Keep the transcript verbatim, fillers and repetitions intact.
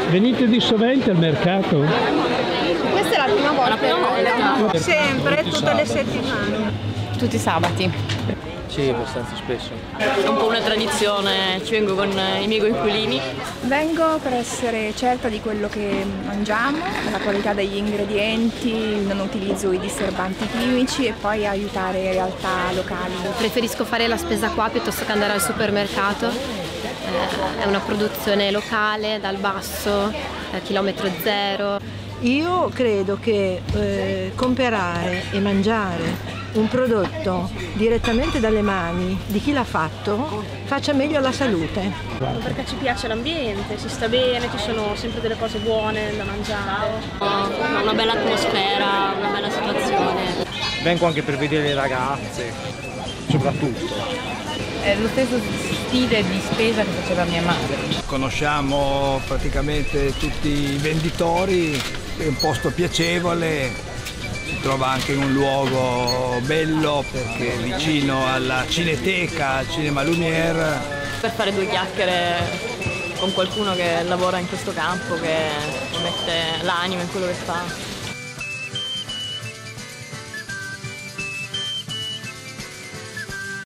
Venite di sovente al mercato? Questa è la prima volta. La prima volta. Sempre, tutte le settimane. Tutti i sabati. Sì, abbastanza spesso. È un po' una tradizione, ci vengo con i miei coinquilini. Vengo per essere certa di quello che mangiamo, della qualità degli ingredienti, il non utilizzo di disturbanti chimici e poi aiutare realtà locali. Preferisco fare la spesa qua piuttosto che andare al supermercato. Eh, è una produzione locale, dal basso, a chilometro zero. Io credo che eh, comprare e mangiare un prodotto direttamente dalle mani di chi l'ha fatto faccia meglio alla salute. Perché ci piace l'ambiente, si sta bene, ci sono sempre delle cose buone da mangiare. Una bella atmosfera, una bella situazione. Vengo anche per vedere le ragazze, soprattutto. È lo stesso stile di spesa che faceva mia madre. Conosciamo praticamente tutti i venditori, è un posto piacevole. Si trova anche in un luogo bello perché è vicino alla Cineteca, al Cinema Lumière. Per fare due chiacchiere con qualcuno che lavora in questo campo, che mette l'anima in quello che fa.